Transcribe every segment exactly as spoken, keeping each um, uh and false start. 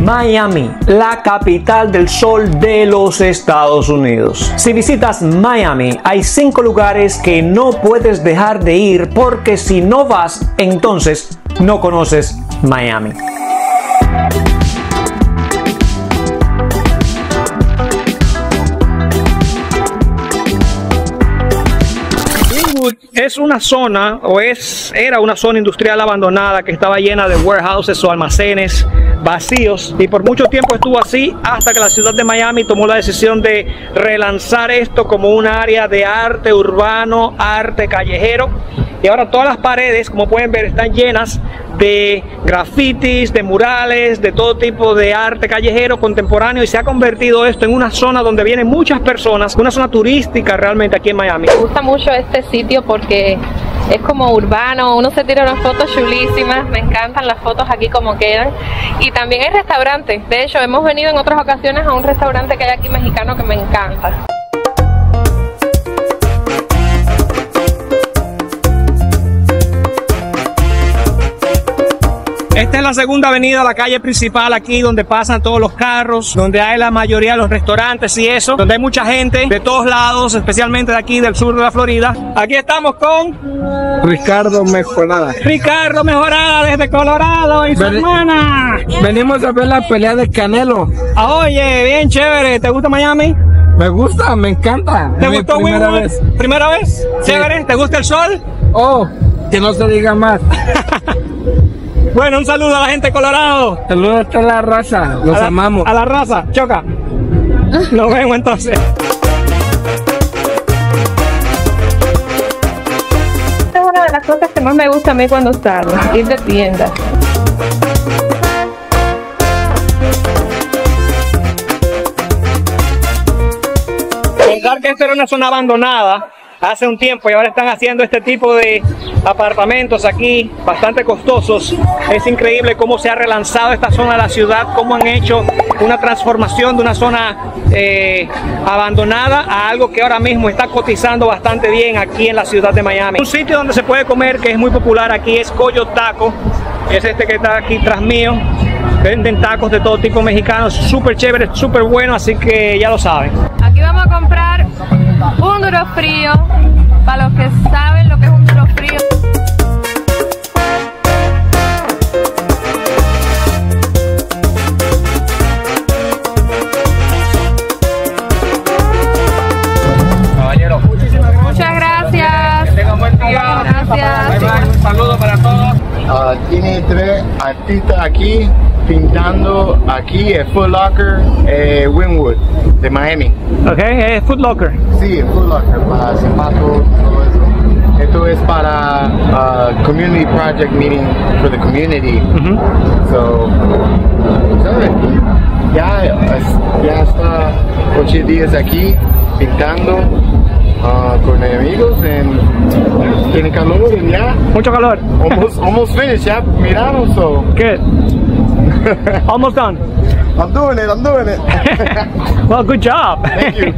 Miami, la capital del sol de los Estados Unidos. Si visitas Miami, hay cinco lugares que no puedes dejar de ir porque si no vas, entonces no conoces Miami. Es una zona, o es, era una zona industrial abandonada que estaba llena de warehouses o almacenes vacíos, y por mucho tiempo estuvo así hasta que la ciudad de Miami tomó la decisión de relanzar esto como un área de arte urbano, arte callejero, y ahora todas las paredes, como pueden ver, están llenas de grafitis, de murales, de todo tipo de arte callejero contemporáneo, y se ha convertido esto en una zona donde vienen muchas personas, una zona turística realmente aquí en Miami. Me gusta mucho este sitio porque es como urbano, uno se tira unas fotos chulísimas, me encantan las fotos aquí como quedan, y también hay restaurantes. De hecho, hemos venido en otras ocasiones a un restaurante que hay aquí mexicano que me encanta. Esta es la segunda avenida, la calle principal aquí donde pasan todos los carros, donde hay la mayoría de los restaurantes y eso, donde hay mucha gente de todos lados, especialmente de aquí del sur de la Florida. Aquí estamos con Ricardo Mejorada. Ricardo Mejorada desde Colorado y su Ven hermana. Venimos a ver la pelea de Canelo. Ah, oye, bien chévere. ¿Te gusta Miami? Me gusta, me encanta. ¿Te Mi gustó primera Winwood? vez? ¿Primera vez? Sí. Chévere. ¿Te gusta el sol? Oh, que no se diga más. Bueno, un saludo a la gente de Colorado. Saludos a toda la raza, los a la, amamos. A la raza, choca. Nos vemos entonces. Esta es una de las cosas que más me gusta a mí cuando salgo, ir de tienda. Pensar que esta era una zona abandonada hace un tiempo y ahora están haciendo este tipo de apartamentos aquí bastante costosos. Es increíble cómo se ha relanzado esta zona de la ciudad, cómo han hecho una transformación de una zona eh, abandonada a algo que ahora mismo está cotizando bastante bien aquí en la ciudad de Miami. Un sitio donde se puede comer que es muy popular aquí es Coyo Taco, es este que está aquí tras mío. Venden tacos de todo tipo mexicanos, súper chévere, súper bueno, así que ya lo saben. Aquí vamos a comprar un duro frío, para los que saben lo que es un duro frío. Caballero, muchísimas gracias. Muchas gracias. Que tengan buen día. Gracias. Bye, bye. Un saludo para todos. Uh, tiene tres artistas aquí pintando aquí en Foot Locker, eh, Winwood de Miami. Ok, es Foot Locker. Sí, Foot Locker para zapatos, todo eso. Esto es para uh, community project meeting for the community. Uh-huh. So, ¿sabes? Ya, ya está ocho días aquí pintando uh, con amigos. En, tiene calor y ya. Mucho calor. Almost, almost finished, ya miramos, so. Good. Almost done. I'm doing it, I'm doing it. Well, good job. Thank you.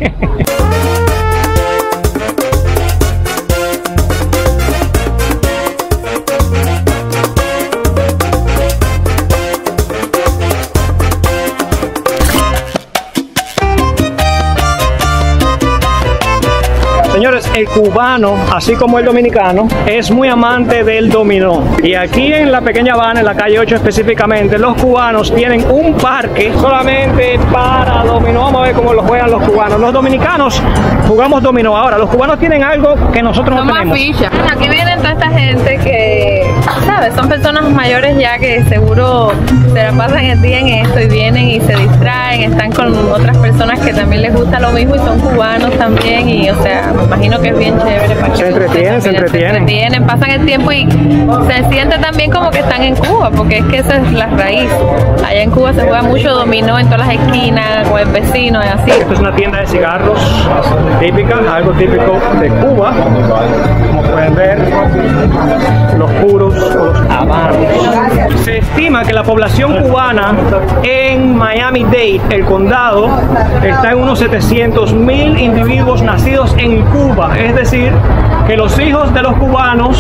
Señores, el cubano, así como el dominicano, es muy amante del dominó. Y aquí en la pequeña Habana, en la calle ocho específicamente, los cubanos tienen un parque solamente para dominó. Vamos a ver cómo lo juegan los cubanos. Los dominicanos jugamos dominó. Ahora, los cubanos tienen algo que nosotros no tenemos. Ficha. Aquí vienen toda esta gente que, ¿sabes? Son personas mayores ya que seguro se la pasan el día en esto y vienen y se distraen, están con otras personas que también les gusta lo mismo y son cubanos también, y o sea, me imagino que es bien chévere para que se entretienen, se entretienen. se entretienen, pasan el tiempo y se siente también como que están en Cuba, porque es que esa es la raíz. Allá en Cuba se juega mucho dominó en todas las esquinas, con el vecino y así. Esto es una tienda de cigarros típica, algo típico de Cuba. Como pueden ver, los puros o los habanos. Se estima que la población cubana en Miami-Dade, el condado, está en unos setecientos mil individuos nacidos en Cuba. Es decir, que los hijos de los cubanos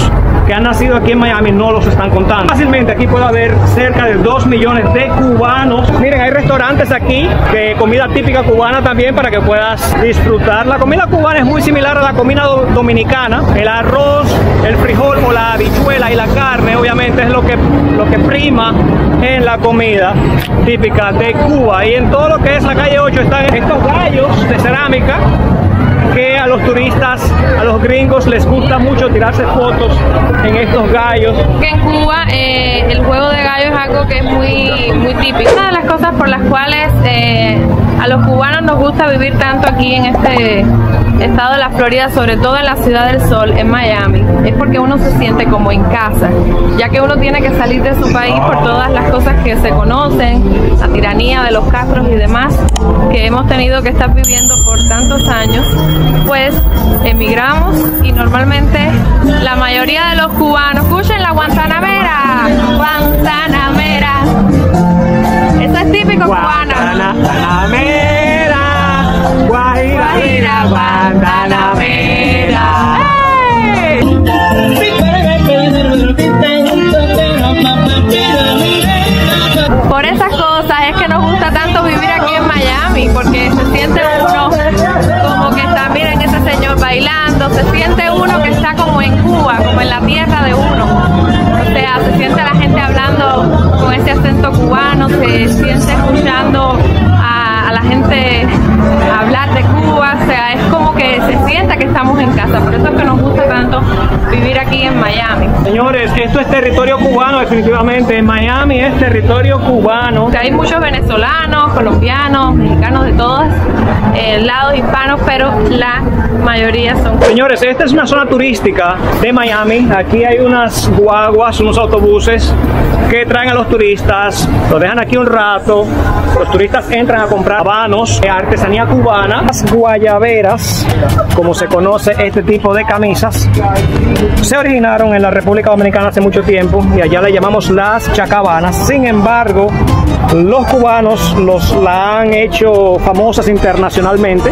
que han nacido aquí en Miami no los están contando. Fácilmente aquí puede haber cerca de dos millones de cubanos. Miren, hay restaurantes aquí de comida típica cubana también para que puedas disfrutar. La comida cubana es muy similar a la comida do dominicana. El arroz, el frijol o la habichuela y la carne obviamente es lo que, lo que prima en la comida típica de Cuba. Y en todo lo que es la calle ocho están estos gallos de cerámica que a los turistas, a los gringos les gusta mucho tirarse fotos en estos gallos. Que en Cuba eh, el juego de gallo es algo que es muy, muy típico. Una de las cosas por las cuales eh, a los cubanos nos gusta vivir tanto aquí en este estado de la Florida, sobre todo en la Ciudad del Sol, en Miami, es porque uno se siente como en casa, ya que uno tiene que salir de su país por todas las cosas que se conocen, la tiranía de los castros y demás que hemos tenido que estar viviendo por tantos años. Pues emigramos y normalmente la mayoría de los cubanos, escuchen la guantanamera, guantanamera, eso es típico cubano. Guantanamera, Guajira, Guajira, Guantanamera. ¡Hey! Por esas cosas es que nos gusta tanto vivir aquí en Miami, porque se siente uno como que está, miren ese señor bailando, se siente uno que está como en Cuba, como en la tierra de uno. O sea, se siente la gente hablando con ese acento cubano, se siente escuchando a, a la gente hablar de Cuba, o sea, es como que se siente que estamos en casa, por eso es que nos gusta tanto vivir aquí en Miami. Señores, esto es territorio cubano definitivamente, Miami es territorio cubano. O sea, hay muchos venezolanos, colombianos, mexicanos, de todos eh, lados hispanos, pero la mayoría son... Señores, esta es una zona turística de Miami, aquí hay unas guaguas, unos autobuses que traen a los turistas, los dejan aquí un rato, los turistas entran a comprar habanos, artesanía cubana, las guayaberas, como se conoce este tipo de camisas, se originaron en la República Dominicana hace mucho tiempo y allá le llamamos las chacabanas. Sin embargo, los cubanos los la han hecho famosas internacionalmente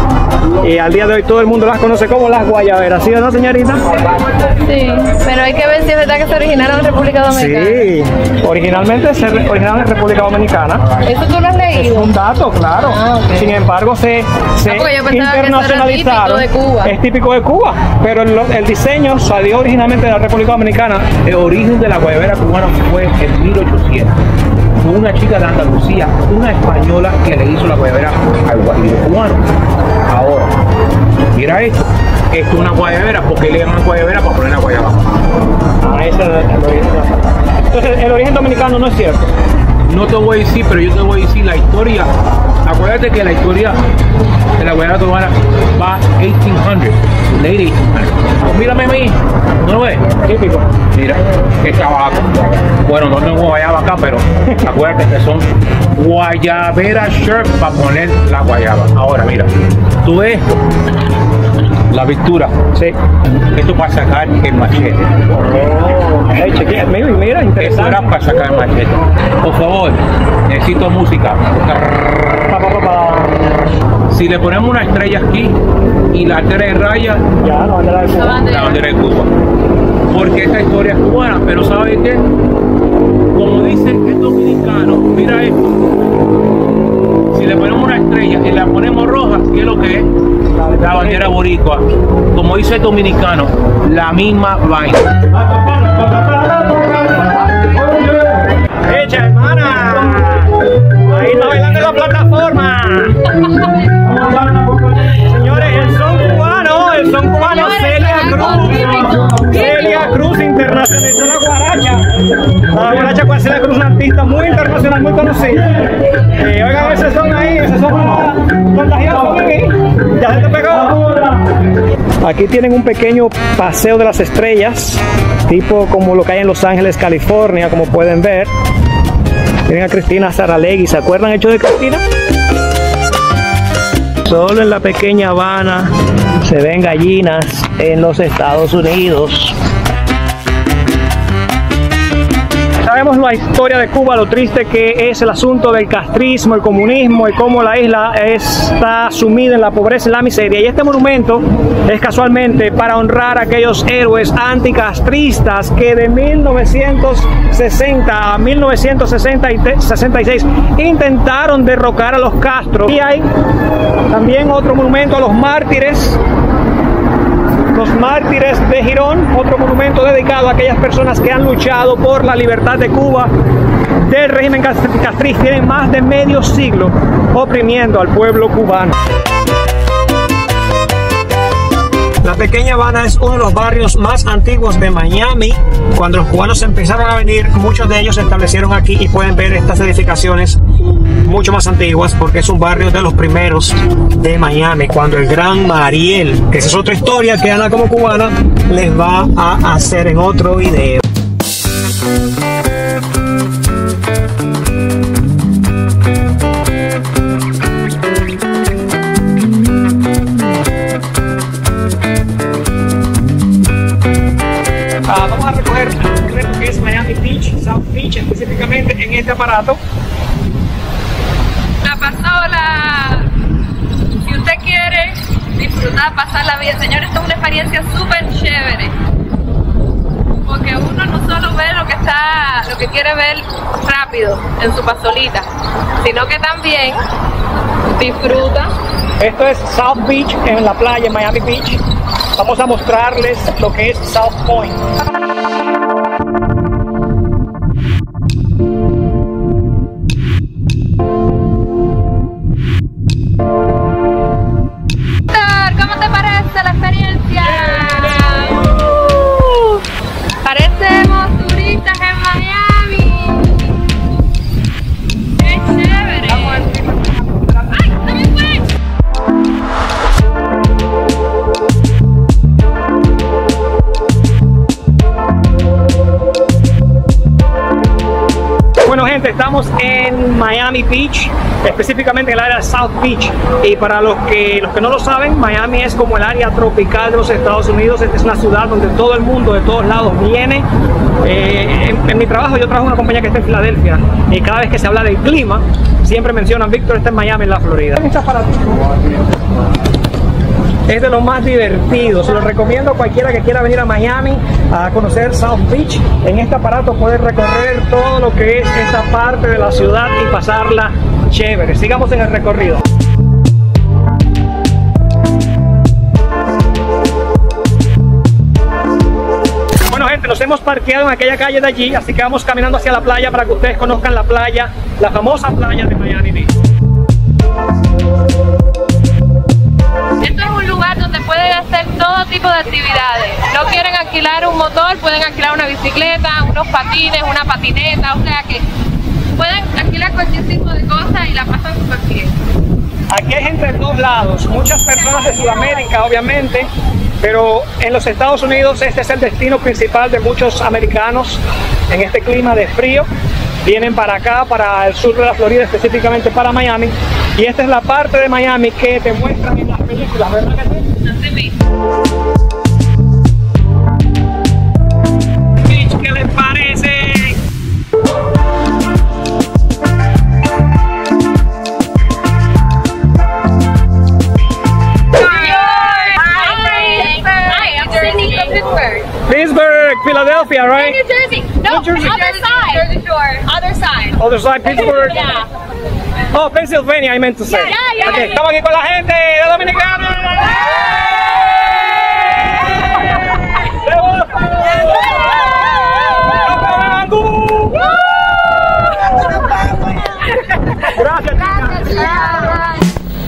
y al día de hoy todo el mundo las conoce como las guayaberas, ¿sí o no, señorita? Sí, pero hay que ver si es verdad que se originaron en República Dominicana. Sí, originalmente se originaron en República Dominicana. ¿Eso tú lo has leído? Es un dato, claro. Ah, okay. Sin embargo, se, se Ah, yo internacionalizaron. Que eso era típico de Cuba. Es típico de Cuba, pero el, el diseño salió originalmente de la República Dominicana. El origen de la guayabera cubana fue en mil ochocientos. Fue una chica de Andalucía, una española, que le hizo la guayabera al guajiro cubano. Ahora, mira esto. Esto es una guayabera, porque le llaman guayabera para poner la guayaba. Ah, ese es el, el origen. Entonces, el origen dominicano no es cierto. No te voy a decir, pero yo te voy a decir la historia. Acuérdate que la historia de la guayabera cubana va eighteen hundred, late eighteen hundred. Pues mírame a mí, ¿no lo ves? Típico. Mira, qué chabaco. Bueno, no tengo guayaba acá, pero acuérdate que son guayabera shirt para poner la guayaba. Ahora, mira, tú ves la pintura, Sí. esto para sacar el machete. Oh, hey, chequea, mira, mira, Eso interesante. era para sacar el machete. Por favor, necesito música. Pa, pa, pa, pa. Si le ponemos una estrella aquí y la tres rayas, Ya, no, bandera de La Cuba. bandera. la bandera de Cuba. Porque esta historia es cubana, pero ¿sabes qué? Como dice el dominicano, mira esto. Si le ponemos una estrella y la ponemos roja, ¿qué es lo que es? La bandera boricua. Como dice el dominicano, la misma vaina. ¡Echa, hermana! Ahí está bailando en la plataforma. Señores, el son cubano, el son cubano, Celia Cruz. Celia Cruz internacionalizó la guaracha. La guaracha con Celia Cruz, una artista muy internacional, muy conocida. Eh, oigan, ese son ahí, ese son contagiados ahí. Ya se te pegó. Aquí tienen un pequeño paseo de las estrellas, tipo como lo que hay en Los Ángeles, California, como pueden ver. Miren a Cristina Saralegui, ¿se acuerdan hecho de Cristina? Solo en la pequeña Habana se ven gallinas en los Estados Unidos. sabemos la historia de Cuba, lo triste que es el asunto del castrismo, el comunismo y cómo la isla está sumida en la pobreza y la miseria. Y este monumento es casualmente para honrar a aquellos héroes anticastristas que de mil novecientos sesenta a mil novecientos sesenta y seis intentaron derrocar a los Castro. Y hay también otro monumento a los mártires, los mártires de Girón, otro monumento dedicado a aquellas personas que han luchado por la libertad de Cuba del régimen castrista. Tienen más de medio siglo oprimiendo al pueblo cubano. La Pequeña Habana es uno de los barrios más antiguos de Miami. Cuando los cubanos empezaron a venir, muchos de ellos se establecieron aquí y pueden ver estas edificaciones mucho más antiguas porque es un barrio de los primeros de Miami. Cuando el gran Mariel, que esa es otra historia que Ana como cubana les va a hacer en otro video. Uh, vamos a recoger lo que es Miami Beach, South Beach, específicamente en este aparato. La pasola. Si usted quiere disfrutar, pasarla bien, señores, esto es una experiencia súper chévere. Porque uno no solo ve lo que está, lo que quiere ver rápido en su pasolita, sino que también disfruta. Esto es South Beach en la playa, en Miami Beach. Vamos a mostrarles lo que es South Point. ¿Cómo te parece la experiencia? Uh, parecemos turistas en Miami. ¡Qué chévere! ¡Ay, no me fue! Bueno, gente, estamos en Miami Beach, específicamente en el área de South Beach. Y para los que, los que no lo saben, Miami es como el área tropical de los Estados Unidos. Esta es una ciudad donde todo el mundo de todos lados viene. Eh, en, en mi trabajo, yo trabajo en una compañía que está en Filadelfia. Y cada vez que se habla del clima, siempre mencionan, Víctor está en Miami, en la Florida. Es de los más divertidos, se lo recomiendo a cualquiera que quiera venir a Miami a conocer South Beach. En este aparato puedes recorrer todo lo que es esta parte de la ciudad y pasarla chévere. Sigamos en el recorrido. Bueno, gente, nos hemos parqueado en aquella calle de allí, así que vamos caminando hacia la playa para que ustedes conozcan la playa, la famosa playa de Miami Beach. Esto es un lugar donde pueden hacer todo tipo de actividades. No quieren alquilar un motor, pueden alquilar una bicicleta, unos patines, una patineta, o sea que pueden alquilar cualquier tipo de cosa y la pasan súper bien. Aquí hay gente de todos lados, muchas personas de Sudamérica obviamente, pero en los Estados Unidos este es el destino principal de muchos americanos en este clima de frío. Vienen para acá, para el sur de la Florida, específicamente para Miami. Y esta es la parte de Miami que te muestran en las películas, ¿verdad que sí? Así mismo. ¿Qué les parece? Pittsburgh, Philadelphia, right? New Jersey. No, New Jersey. other side. Jersey Shore. Other side. Other side, Pittsburgh. Yeah. Oh, Pennsylvania, I meant to say. Yeah, yeah, Okay, yeah. estamos aquí con la gente de Dominicana. ¡De Boston! Gracias, chicas.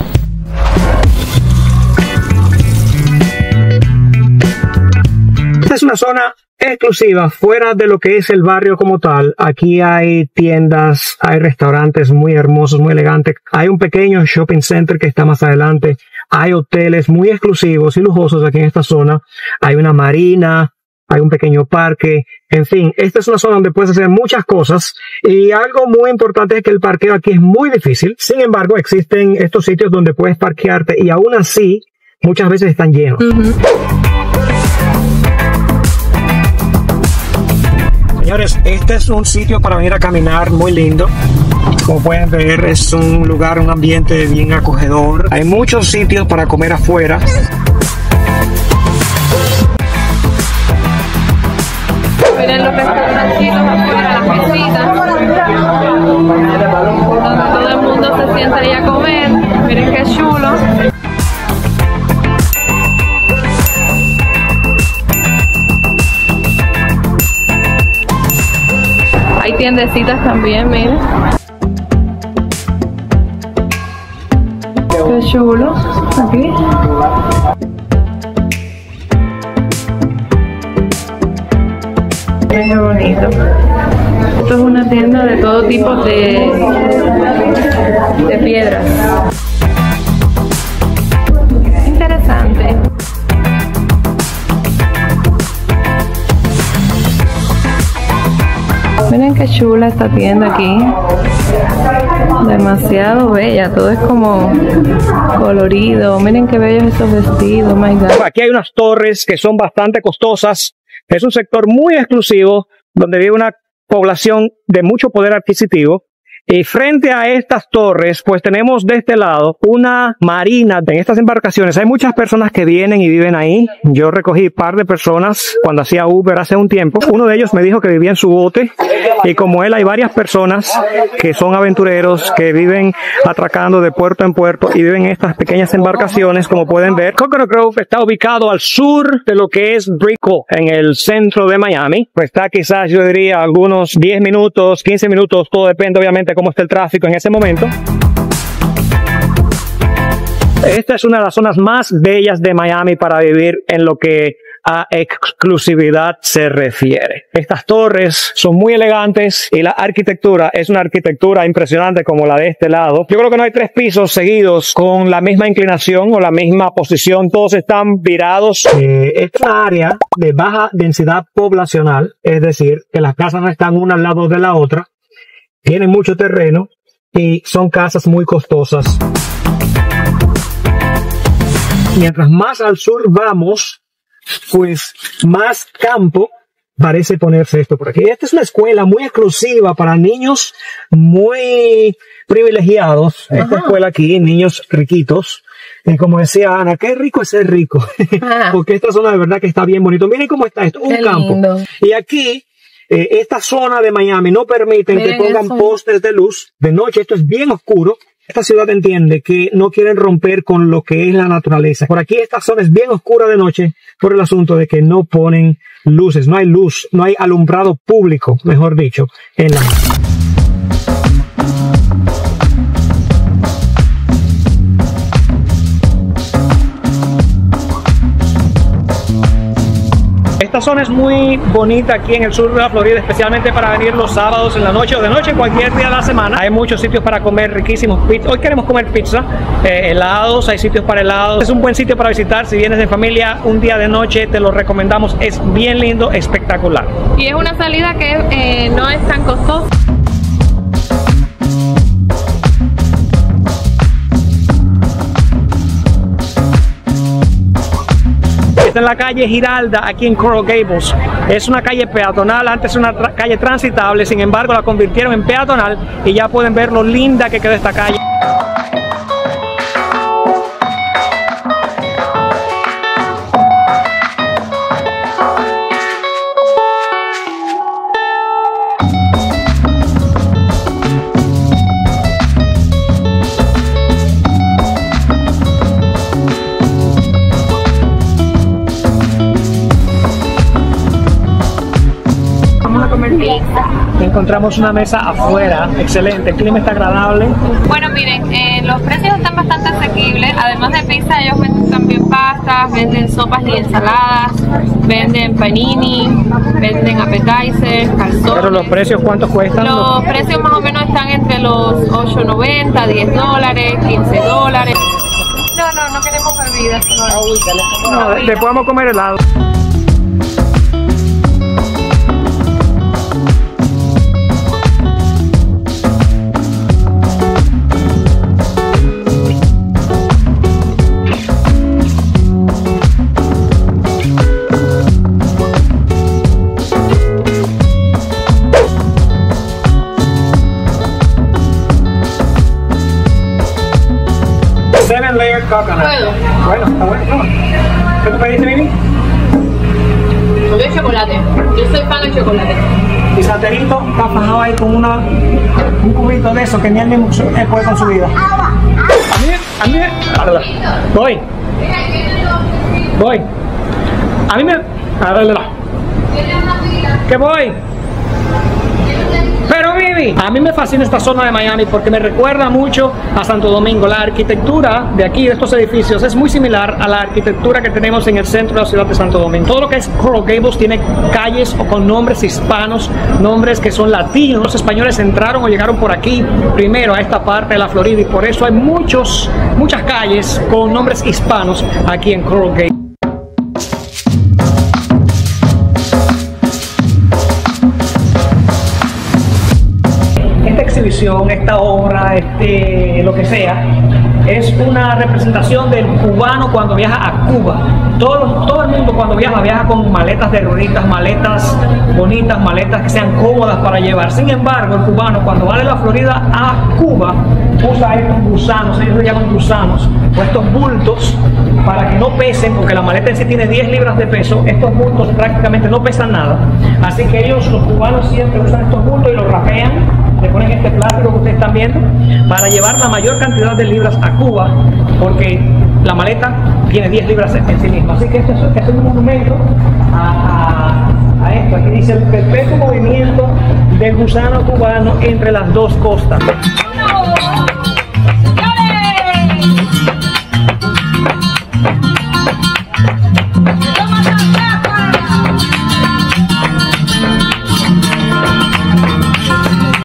Esta es una zona exclusiva, fuera de lo que es el barrio como tal. Aquí hay tiendas, hay restaurantes muy hermosos, muy elegantes. Hay un pequeño shopping center que está más adelante. Hay hoteles muy exclusivos y lujosos aquí en esta zona. Hay una marina, hay un pequeño parque. En fin, esta es una zona donde puedes hacer muchas cosas. Y algo muy importante es que el parqueo aquí es muy difícil. Sin embargo, existen estos sitios donde puedes parquearte y aún así muchas veces están llenos. Uh-huh. Señores, este es un sitio para venir a caminar muy lindo. Como pueden ver, es un lugar, un ambiente bien acogedor. Hay muchos sitios para comer afuera. Miren los restaurancitos afuera, las mesitas, donde todo el mundo se sienta ahí a comer. Miren qué chulo. Hay tiendecitas también, miren. Qué chulo. Aquí. Qué bonito. Esto es una tienda de todo tipo de, de piedras. Interesante. Miren qué chula esta tienda aquí. Demasiado bella, todo es como colorido. Miren qué bellos esos vestidos, my God. Aquí hay unas torres que son bastante costosas. Es un sector muy exclusivo donde vive una población de mucho poder adquisitivo. Y frente a estas torres, pues tenemos de este lado una marina. En estas embarcaciones hay muchas personas que vienen y viven ahí. Yo recogí un par de personas cuando hacía Uber hace un tiempo. Uno de ellos me dijo que vivía en su bote. Y como él, hay varias personas que son aventureros, que viven atracando de puerto en puerto y viven en estas pequeñas embarcaciones, como pueden ver. Coconut Grove está ubicado al sur de lo que es Brickell, en el centro de Miami. Pues está quizás, yo diría, algunos diez minutos, quince minutos, todo depende obviamente cómo está el tráfico en ese momento. Esta es una de las zonas más bellas de Miami para vivir en lo que a exclusividad se refiere. Estas torres son muy elegantes y la arquitectura es una arquitectura impresionante como la de este lado. Yo creo que no hay tres pisos seguidos con la misma inclinación o la misma posición. Todos están virados. Eh, esta es una área de baja densidad poblacional, es decir, que las casas no están una al lado de la otra. Tienen mucho terreno y son casas muy costosas. Mientras más al sur vamos, pues más campo parece ponerse esto por aquí. Esta es una escuela muy exclusiva para niños muy privilegiados. Esta Ajá. escuela aquí, niños riquitos. Y como decía Ana, qué rico es ser rico. Porque esta zona de verdad que está bien bonito. Miren cómo está esto, un qué campo. Lindo. Y aquí, eh, esta zona de Miami no permiten Miren que pongan eso. postes de luz. De noche esto es bien oscuro. Esta ciudad entiende que no quieren romper con lo que es la naturaleza. Por aquí esta zona es bien oscura de noche por el asunto de que no ponen luces. No hay luz, no hay alumbrado público, mejor dicho, en la... Esta zona es muy bonita aquí en el sur de la Florida, especialmente para venir los sábados en la noche o de noche, cualquier día de la semana. Hay muchos sitios para comer riquísimos. Hoy queremos comer pizza, eh, helados, hay sitios para helados. Es un buen sitio para visitar si vienes de familia un día de noche, te lo recomendamos. Es bien lindo, espectacular. Y es una salida que eh, no es tan costosa. Está en la calle Giralda, aquí en Coral Gables. Es una calle peatonal, antes era una calle transitable, sin embargo la convirtieron en peatonal y ya pueden ver lo linda que queda esta calle. Encontramos una mesa afuera, excelente, el clima está agradable. Bueno, miren, eh, los precios están bastante asequibles. Además de pizza, ellos venden también pastas, venden sopas y ensaladas, venden panini, venden appetizers, calzones. ¿Pero los precios cuántos cuestan? Los precios más o menos están entre los ocho noventa, diez dólares, quince dólares. No, no, no queremos bebidas. No, no, le podemos comer helado. layered coconut. Bueno. Bueno, está bueno. No. ¿Qué tú pediste, Mimi? Yo de chocolate. Yo soy fan de chocolate. Y Santerito está fajado ahí con una, un cubito de eso que ni él mismo él puede con su vida. A mí, a mí, arregla. Voy. Voy. A mí me, arregla. ¿Qué voy? Pero Vivi, a mí me fascina esta zona de Miami porque me recuerda mucho a Santo Domingo. La arquitectura de aquí, de estos edificios, es muy similar a la arquitectura que tenemos en el centro de la ciudad de Santo Domingo. Todo lo que es Coral Gables tiene calles o con nombres hispanos, nombres que son latinos. Los españoles entraron o llegaron por aquí primero a esta parte de la Florida y por eso hay muchos, muchas calles con nombres hispanos aquí en Coral Gables. Esta obra, este, lo que sea, es una representación del cubano cuando viaja a Cuba. Todo, todo el mundo cuando viaja, viaja con maletas de rueditas, maletas bonitas, maletas que sean cómodas para llevar. Sin embargo, el cubano cuando va de la Florida a Cuba usa estos gusanos, ellos lo llaman gusanos, o estos bultos para que no pesen, porque la maleta en sí tiene diez libras de peso. Estos bultos prácticamente no pesan nada. Así que ellos, los cubanos, siempre usan estos bultos y los rapean. Le ponen este plástico que ustedes están viendo para llevar la mayor cantidad de libras a Cuba, porque la maleta tiene diez libras en sí misma. Así que esto es, esto es un monumento a, a, a esto. Aquí dice el perpetuo movimiento del gusano cubano entre las dos costas.